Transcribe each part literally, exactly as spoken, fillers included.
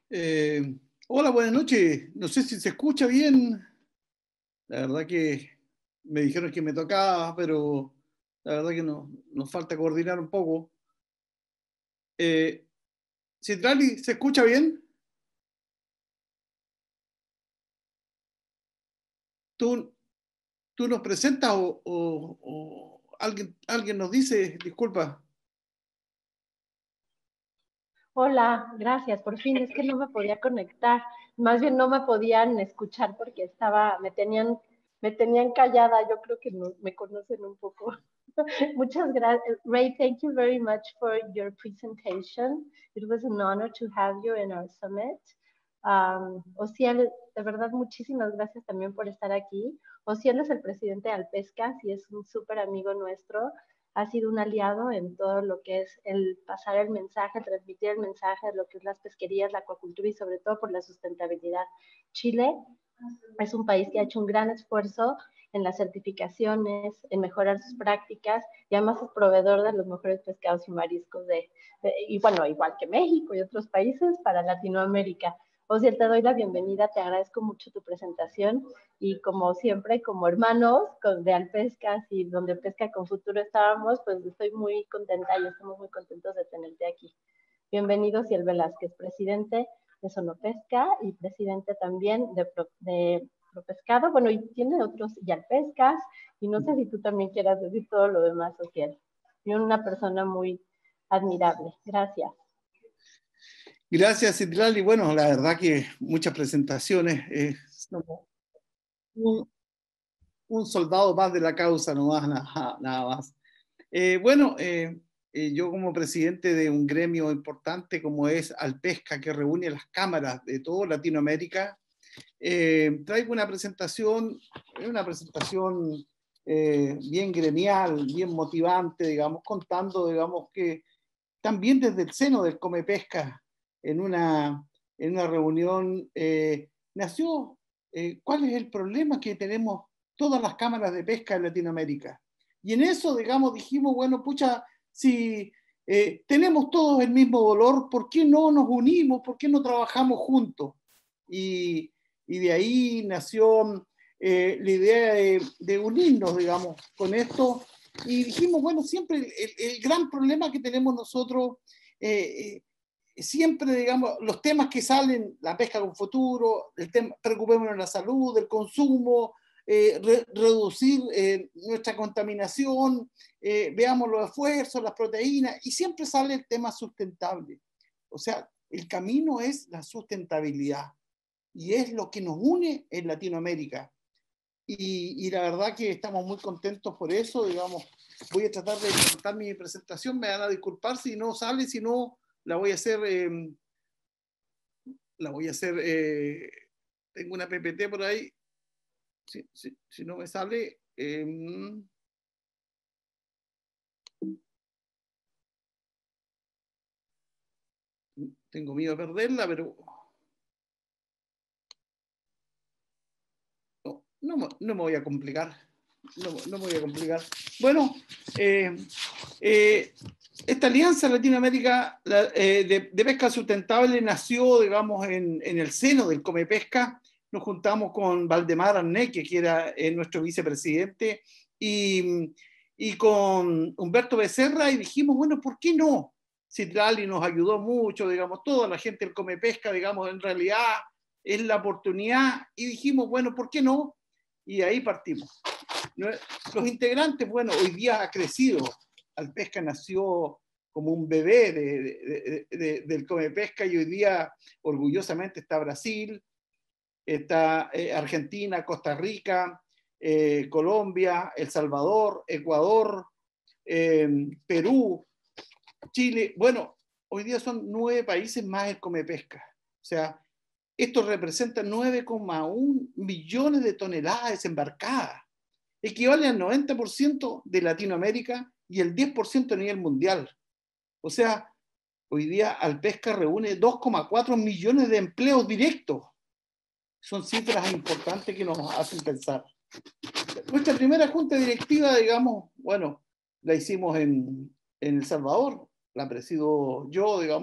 Eh, Hola, buenas noches. No sé si se escucha bien. La verdad que me dijeron que me tocaba, pero la verdad que no, nos falta coordinar un poco. Eh, Citrali, ¿se escucha bien? ¿Tú, tú nos presentas o, o- o alguien, alguien nos dice? Disculpa. Hola, gracias. Por fin es que no me podía conectar. Más bien no me podían escuchar porque estaba, me tenían, me tenían callada. Yo creo que no, me conocen un poco. Muchas gracias. Ray, thank you very much for your presentation. It was an honor to have you in our summit. Um, Ociel, de verdad, muchísimas gracias también por estar aquí. Ociel es el presidente de Alpescas y es un súper amigo nuestro. Ha sido un aliado en todo lo que es el pasar el mensaje, transmitir el mensaje de lo que es las pesquerías, la acuacultura y sobre todo por la sustentabilidad. Chile es un país que ha hecho un gran esfuerzo en las certificaciones, en mejorar sus prácticas y además es proveedor de los mejores pescados y mariscos de, de y bueno, igual que México y otros países para Latinoamérica. Ociel, te doy la bienvenida, te agradezco mucho tu presentación y como siempre, como hermanos de Alpescas y donde Pesca con Futuro estábamos, pues estoy muy contenta y estamos muy contentos de tenerte aquí. Bienvenido, Ciel Velázquez, presidente de Sonopesca y presidente también de, Pro, de ProPescado. Bueno, y tiene otros y Alpescas, y no sé si tú también quieras decir todo lo demás, Ociel. Y una persona muy admirable. Gracias. Gracias, Citrali. Bueno, la verdad que muchas presentaciones. Eh, un, un soldado más de la causa, no más, nada, nada más. Eh, bueno, eh, eh, yo como presidente de un gremio importante como es Alpesca, que reúne a las cámaras de toda Latinoamérica, eh, traigo una presentación, una presentación eh, bien gremial, bien motivante, digamos, contando, digamos, que también desde el seno del Comepesca, en una, en una reunión, eh, nació eh, cuál es el problema que tenemos todas las cámaras de pesca en Latinoamérica. Y en eso, digamos, dijimos, bueno, pucha, si eh, tenemos todos el mismo dolor, ¿por qué no nos unimos? ¿Por qué no trabajamos juntos? Y, y de ahí nació eh, la idea de, de unirnos, digamos, con esto y dijimos, bueno, siempre el, el, el gran problema que tenemos nosotros, eh, eh, siempre, digamos, los temas que salen, la pesca con futuro, el tema, preocupémonos de la salud, del consumo, eh, re, reducir eh, nuestra contaminación, eh, veamos los esfuerzos, las proteínas, y siempre sale el tema sustentable. O sea, el camino es la sustentabilidad, y es lo que nos une en Latinoamérica. Y, y, la verdad que estamos muy contentos por eso, digamos, voy a tratar de contar mi presentación, me van a disculpar si no sale, si no, la voy a hacer, eh, la voy a hacer, eh, tengo una P P T por ahí, si, si, si no me sale, eh, tengo miedo de perderla, pero no, no, no me voy a complicar, no, no me voy a complicar. Bueno, eh, eh, esta alianza Latinoamérica eh, de, de pesca sustentable nació, digamos, en, en el seno del Comepesca. Nos juntamos con Valdemar Arneque, que era eh, nuestro vicepresidente, y, y con Humberto Becerra, y dijimos, bueno, ¿por qué no? Citrali nos ayudó mucho, digamos, toda la gente del Comepesca, digamos, en realidad es la oportunidad, y dijimos, bueno, ¿por qué no? Y ahí partimos. Los integrantes, bueno, hoy día ha crecido. Alpesca nació como un bebé de, de, de, de, del Comepesca y hoy día orgullosamente está Brasil, está eh, Argentina, Costa Rica, eh, Colombia, El Salvador, Ecuador, eh, Perú, Chile. Bueno, hoy día son nueve países más el Comepesca. O sea, esto representa nueve coma uno millones de toneladas desembarcadas. Equivale al noventa por ciento de Latinoamérica y el diez por ciento a nivel mundial. O sea, hoy día Alpesca reúne dos coma cuatro millones de empleos directos. Son cifras importantes que nos hacen pensar. Nuestra primera junta directiva, digamos, bueno, la hicimos en, en El Salvador, la presido yo, digamos,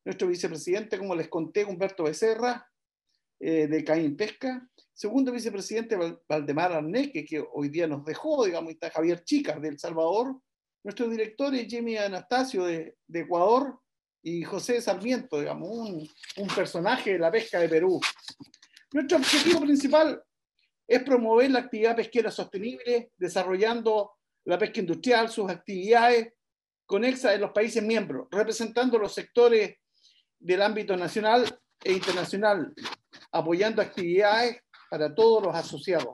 Nuestro vicepresidente, como les conté, Humberto Becerra, eh, de Caín Pesca. Segundo vicepresidente, Valdemar Arneque, que hoy día nos dejó, digamos, está Javier Chicas, de El Salvador. Nuestro director es Jimmy Anastasio, de, de Ecuador, y José Sarmiento, digamos, un, un personaje de la pesca de Perú. Nuestro objetivo principal es promover la actividad pesquera sostenible, desarrollando la pesca industrial, sus actividades conexas en los países miembros, representando los sectores del ámbito nacional e internacional, apoyando actividades para todos los asociados.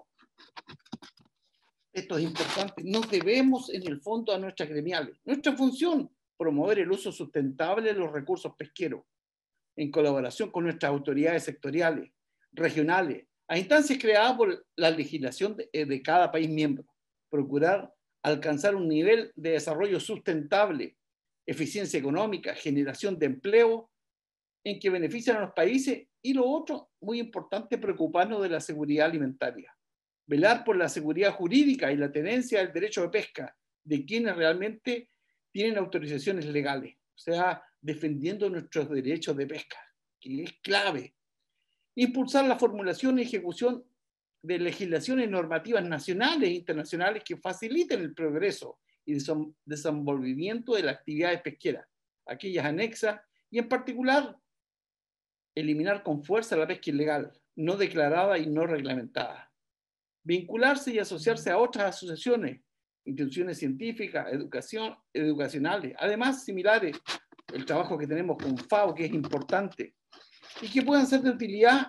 Esto es importante. Nos debemos, en el fondo, a nuestras gremiales. Nuestra función, promover el uso sustentable de los recursos pesqueros, en colaboración con nuestras autoridades sectoriales, regionales, a instancias creadas por la legislación de, de cada país miembro. Procurar alcanzar un nivel de desarrollo sustentable, eficiencia económica, generación de empleo, en que benefician a los países. Y lo otro, muy importante, preocuparnos de la seguridad alimentaria. Velar por la seguridad jurídica y la tenencia del derecho de pesca de quienes realmente tienen autorizaciones legales. O sea, defendiendo nuestros derechos de pesca, que es clave. Impulsar la formulación y ejecución de legislaciones normativas nacionales e internacionales que faciliten el progreso y desenvolvimiento de las actividades pesqueras, aquellas anexas, y en particular eliminar con fuerza la pesca ilegal, no declarada y no reglamentada. Vincularse y asociarse a otras asociaciones, instituciones científicas, educación, educacionales, además similares, el trabajo que tenemos con FAO, que es importante, y que puedan ser de utilidad,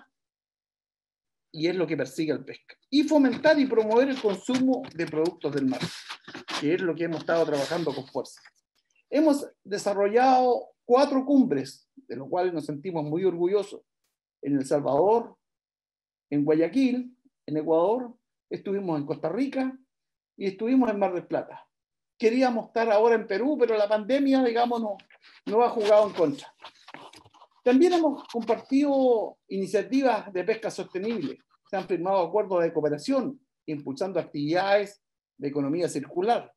y es lo que persigue el pesca. Y fomentar y promover el consumo de productos del mar, que es lo que hemos estado trabajando con fuerza. Hemos desarrollado cuatro cumbres, de los cuales nos sentimos muy orgullosos, en El Salvador, en Guayaquil, en Ecuador, estuvimos en Costa Rica y estuvimos en Mar del Plata. Queríamos estar ahora en Perú, pero la pandemia, digamos, no, no ha jugado en contra. También hemos compartido iniciativas de pesca sostenible. Se han firmado acuerdos de cooperación, impulsando actividades de economía circular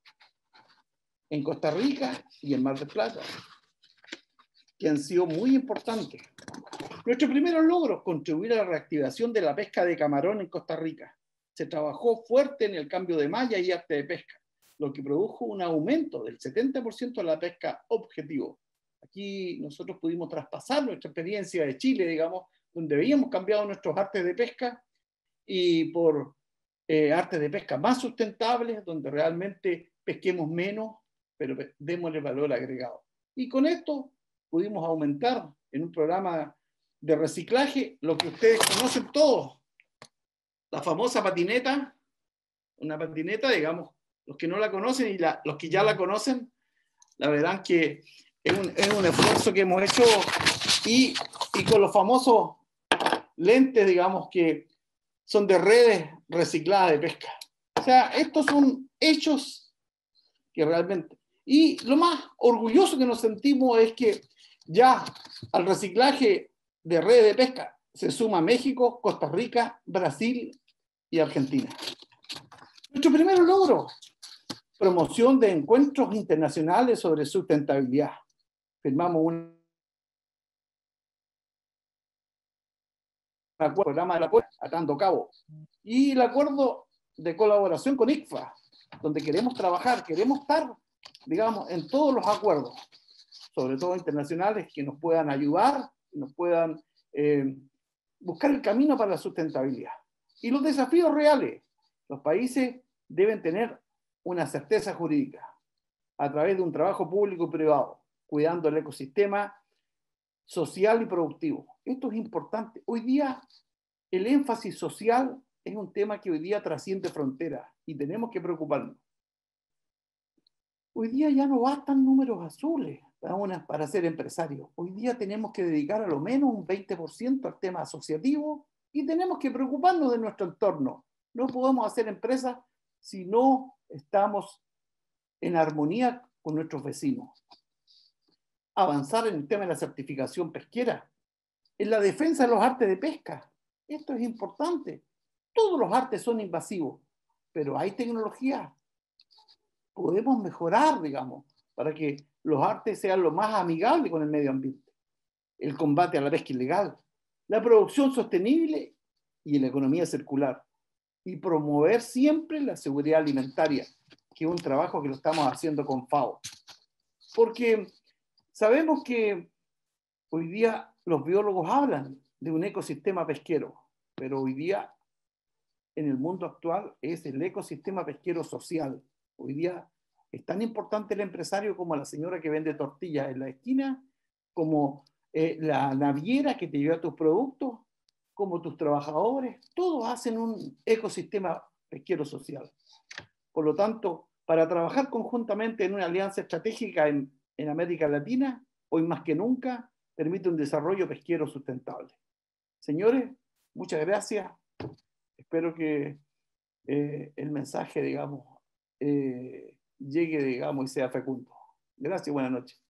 en Costa Rica y en Mar del Plata, que han sido muy importantes. Nuestros primeros logros, contribuir a la reactivación de la pesca de camarón en Costa Rica. Se trabajó fuerte en el cambio de malla y arte de pesca, lo que produjo un aumento del setenta por ciento de la pesca objetivo. Aquí nosotros pudimos traspasar nuestra experiencia de Chile, digamos, donde habíamos cambiado nuestros artes de pesca y por eh, artes de pesca más sustentables, donde realmente pesquemos menos, pero démosle valor agregado. Y con esto pudimos aumentar en un programa de reciclaje lo que ustedes conocen todos, la famosa patineta, una patineta, digamos, los que no la conocen y la, los que ya la conocen, la verdad que es un, es un esfuerzo que hemos hecho y, y con los famosos lentes, digamos, que son de redes recicladas de pesca. O sea, estos son hechos que realmente... Y lo más orgulloso que nos sentimos es que ya al reciclaje de redes de pesca se suma México, Costa Rica, Brasil y Argentina. Nuestro primer logro, promoción de encuentros internacionales sobre sustentabilidad. Firmamos un acuerdo, programa de la puerta, atando cabo. Y el acuerdo de colaboración con I C F A, donde queremos trabajar, queremos estar, digamos, en todos los acuerdos, sobre todo internacionales, que nos puedan ayudar, nos puedan eh, buscar el camino para la sustentabilidad. Y los desafíos reales. Los países deben tener una certeza jurídica a través de un trabajo público y privado, cuidando el ecosistema social y productivo. Esto es importante. Hoy día el énfasis social es un tema que hoy día trasciende fronteras y tenemos que preocuparnos. Hoy día ya no bastan números azules para, una, para ser empresarios. Hoy día tenemos que dedicar a lo menos un veinte por ciento al tema asociativo y tenemos que preocuparnos de nuestro entorno. No podemos hacer empresas si no estamos en armonía con nuestros vecinos. Avanzar en el tema de la certificación pesquera, en la defensa de los artes de pesca. Esto es importante. Todos los artes son invasivos, pero hay tecnología. Podemos mejorar, digamos, para que los artes sean lo más amigables con el medio ambiente. el combate a la pesca ilegal, la producción sostenible y la economía circular, y promover siempre la seguridad alimentaria, que es un trabajo que lo estamos haciendo con FAO. Porque sabemos que hoy día los biólogos hablan de un ecosistema pesquero, pero hoy día en el mundo actual es el ecosistema pesquero social. Hoy día es tan importante el empresario como la señora que vende tortillas en la esquina, como eh, la naviera que te lleva tus productos, como tus trabajadores. Todos hacen un ecosistema pesquero social. Por lo tanto, para trabajar conjuntamente en una alianza estratégica en, en América Latina, hoy más que nunca, permite un desarrollo pesquero sustentable. Señores, muchas gracias. Espero que eh, el mensaje, digamos, eh, llegue, digamos, y sea fecundo. Gracias, buenas noches.